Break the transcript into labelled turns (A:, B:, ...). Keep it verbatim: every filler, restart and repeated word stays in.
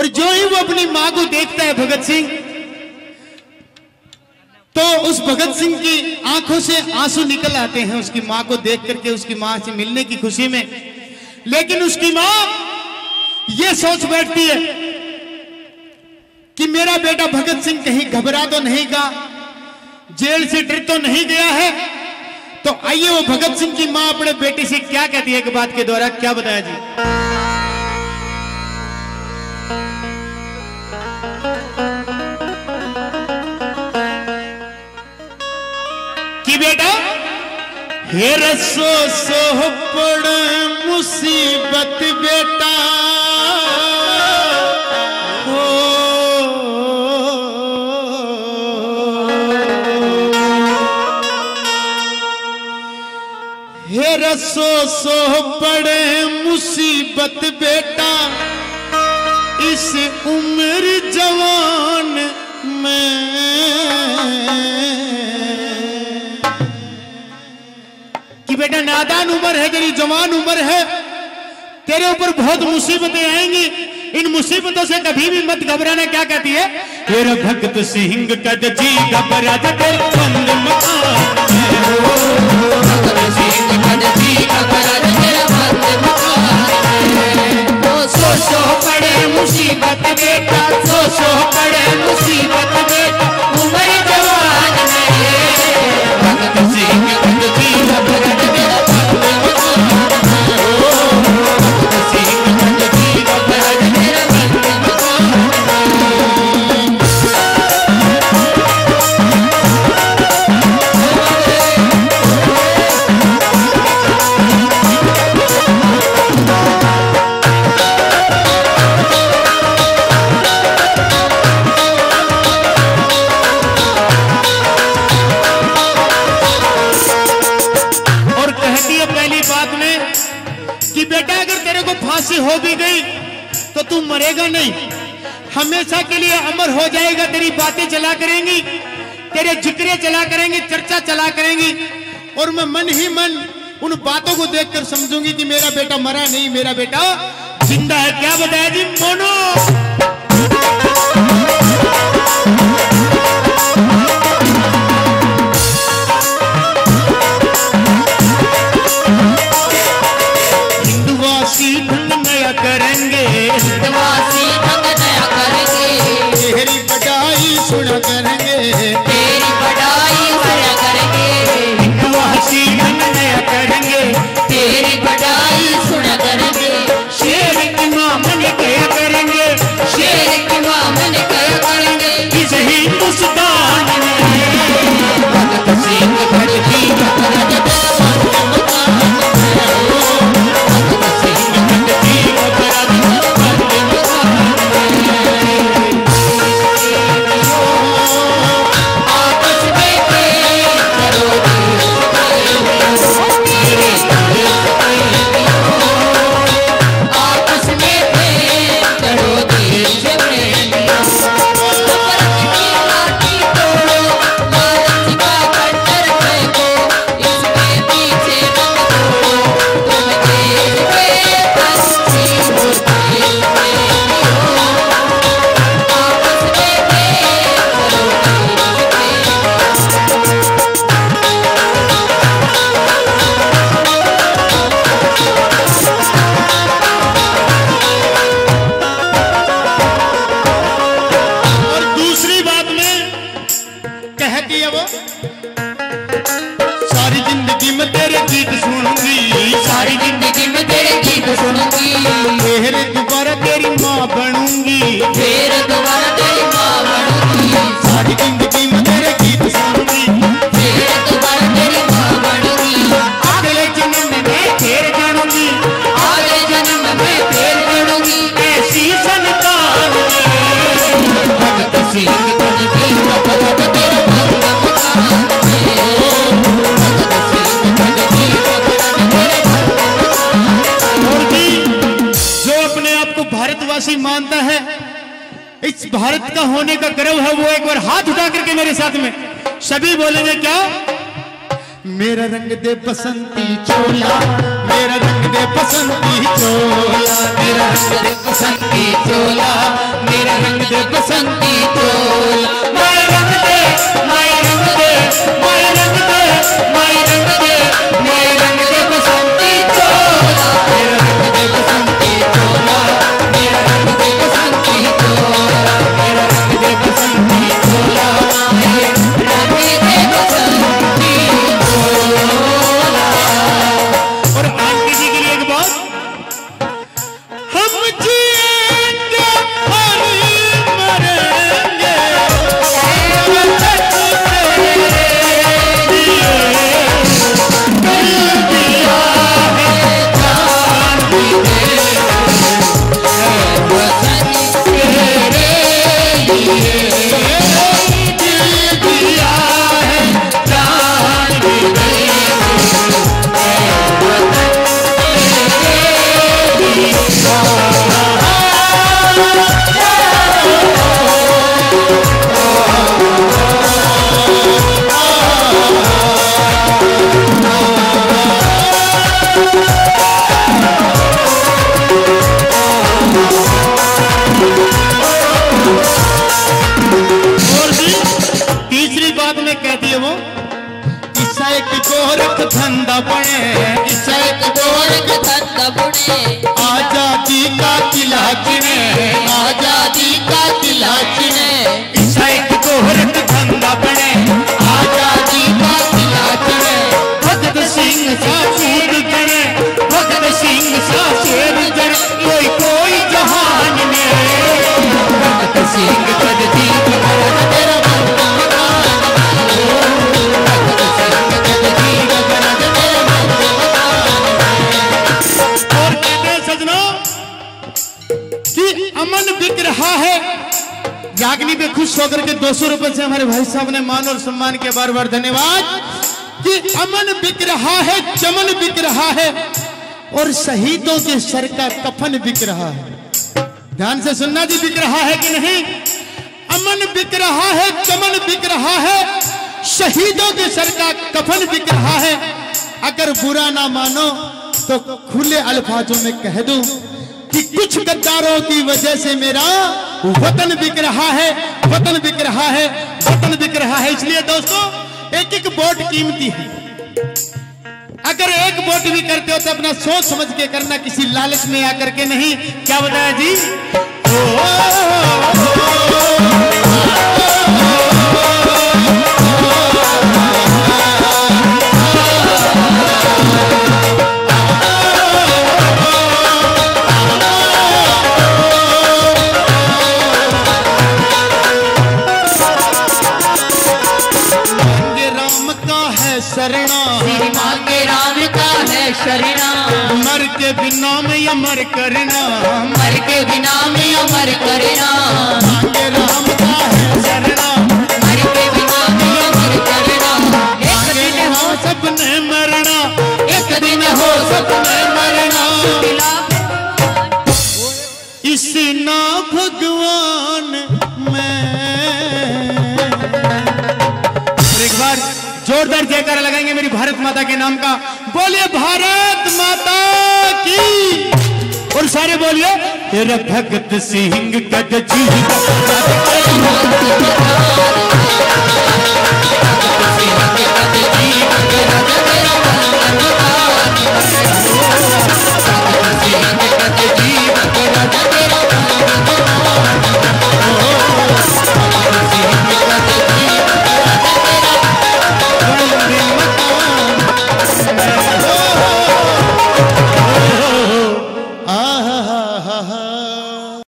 A: और जो ही वो अपनी मां को देखता है भगत सिंह, तो उस भगत सिंह की आंखों से आंसू निकल आते हैं उसकी मां को देख करके, उसकी मां से मिलने की खुशी में। लेकिन उसकी मां ये सोच बैठती है कि मेरा बेटा भगत सिंह कहीं घबरा तो नहीं गा, जेल से डर तो नहीं गया है। तो आइए वो भगत सिंह की मां अपने बेटे से क्या कहती है, एक बात के द्वारा क्या बताया जी। कि बेटा हे रसो सो पड़ मुसीबत बेटा हो, हे रसो सो पड़े मुसीबत बेटा इस उम्र जवान में। कि बेटा नादान उम्र है, तेरी जवान उम्र है, तेरे ऊपर बहुत मुसीबतें आएंगी, इन मुसीबतों से कभी भी मत घबराना। क्या कहती है, तेरा भगत सिंह कद जी घबरा तेरे बंद मकान, भगत सिंह कद जी घबरा तेरा बंद मकान। सो सो पड़े मुसीबत बेटा, सो सो पड़े मुसीबत बेटा उम्र जवान में। भगत सिंह कद जी घबरा तेरा बंद मकान, भगत सिंह कद जी घबरा तेरा बंद मकान। बेटा अगर तेरे को फांसी हो भी गई तो तू मरेगा नहीं, हमेशा के लिए अमर हो जाएगा। तेरी बातें चला करेंगी, तेरे जिक्रे चला करेंगी, चर्चा चला करेंगी, और मैं मन ही मन उन बातों को देखकर समझूंगी कि मेरा बेटा मरा नहीं, मेरा बेटा जिंदा है। क्या बताया जी मोनो। करेंगे हिंदवासी ढंग नया करेंगे, तेरी बड़ाई सुना करेंगे, तेरी बड़ाई सुना करेंगे। हिंदवासी ढंग नया करेंगे, तेरी बड़ाई सुना करेंगे। शेर की मां मन क्या करेंगे, शेर की मां मन क्या करेंगे इस हिंदुस्तान में। भगत सिंह कद जी घबरा फिर दोबारा तेरी माँ बनूंगी, फिर दोबारा तेरी माँ बनूंगी। सारी जिंदगी में तेरे गीत सुनूंगी, फिर दोबारा तेरी माँ बनूंगी। अगले जन्म में फिर जानूंगी, अगले जन्म में फिर जानूंगी ऐसी संतान में। भगत सिंह कद जी घबरा तेरा बंद मकान, भगत सिंह कद जी घबरा तेरा बंद मकान। जो अपने आप को भारतवासी मानता है, इस भारत का होने का गर्व है, वो एक बार हाथ उठा करके मेरे साथ में सभी बोलेंगे क्या। मेरा रंग दे बसंती चोला, मेरा रंग दे बसंती चोला, मेरा रंग दे बसंती चोला, चिने,
B: आजादी का किला चिने,
A: साइड को हरत धंधा बने,
B: आजादी का किला चिने,
A: भगत सिंह सा सूद करे, भगत सिंह सा शेर जड़, कोई कोई जहान में,
B: भगत सिंह कदती गगन तेरा मंगल मकान, भगत सिंह कदती गगन तेरा मंगल मकान।
A: और कहते हैं सजनों कि अमन बिक रहा है। रागनी पे खुश होकर के दो सौ रुपए से हमारे भाई साहब ने मान और सम्मान के बार बार धन्यवाद। कि अमन बिक रहा है, चमन बिक रहा है, और शहीदों के सर का कफन बिक रहा है। ध्यान से सुनना जी, बिक रहा है कि नहीं? अमन बिक रहा है, चमन बिक रहा है, शहीदों के सर का कफन बिक रहा है। अगर बुरा ना मानो तो खुले अल्फाजों में कह दूं कि कुछ गद्दारों की वजह से मेरा वतन बिक रहा है, वतन बिक रहा है, वतन बिक रहा है। इसलिए दोस्तों एक एक वोट कीमती है। अगर एक वोट भी करते हो तो अपना सोच समझ के करना, किसी लालच में आकर के नहीं। क्या बताया जी? ओ, ओ, ओ, ओ, शरणा,
B: श्री मांगे राम का है शरणा,
A: मर के बिना में अमर करना,
B: मर के बिना में अमर करना,
A: मांगे राम का है शरणा,
B: मर के बिना में अमर करना। एक दिन हो
A: सबने मरना,
B: एक दिन हो
A: सबने मरना, इसी ना भगवान में। एक बार जोरदार जयकारा लगाएंगे मेरी भारत माता के नाम का। बोलिए भारत माता की। और सारे बोलिए तेरा भगत सिंह गद जी।